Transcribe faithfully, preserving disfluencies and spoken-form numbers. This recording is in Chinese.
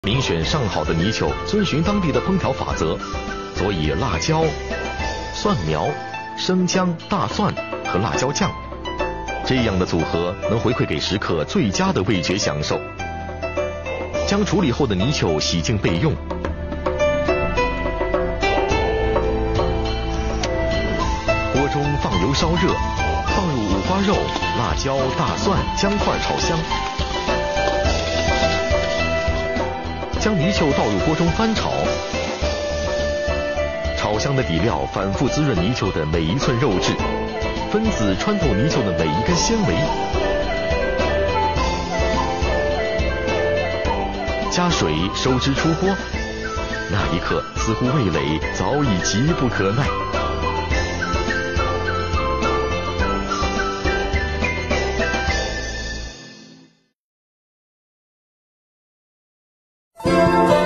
民选上好的泥鳅，遵循当地的烹调法则，佐以辣椒、蒜苗、生姜、大蒜和辣椒酱，这样的组合能回馈给食客最佳的味觉享受。将处理后的泥鳅洗净备用。锅中放油烧热，放入五花肉、辣椒、大蒜、姜块炒香。将泥鳅倒入锅中翻炒，炒香的底料反复滋润泥鳅的每一寸肉质，分子穿透泥鳅的每一根纤维。加水收汁出锅，那一刻似乎味蕾早已急不可耐。 Thank you.